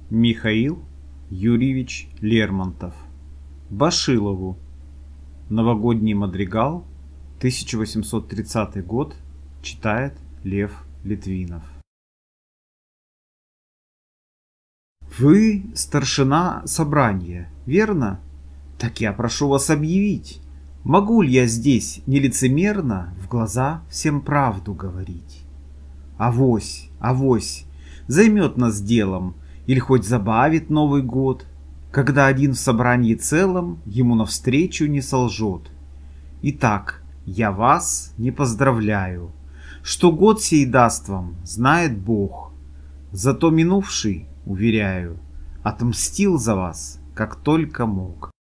Михаил Юрьевич Лермонтов. Башилову. Новогодний мадригал, 1830 год. Читает Лев Литвинов. Вы старшина собрания, верно? Так я прошу вас объявить, могу ли я здесь нелицемерно в глаза всем правду говорить? Авось, займет нас делом, или хоть забавит Новый год, когда один в собрании целом ему навстречу не солжет. Итак, я вас не поздравляю, что год сей даст вам, знает Бог. Зато минувший, уверяю, отмстил за вас, как только мог.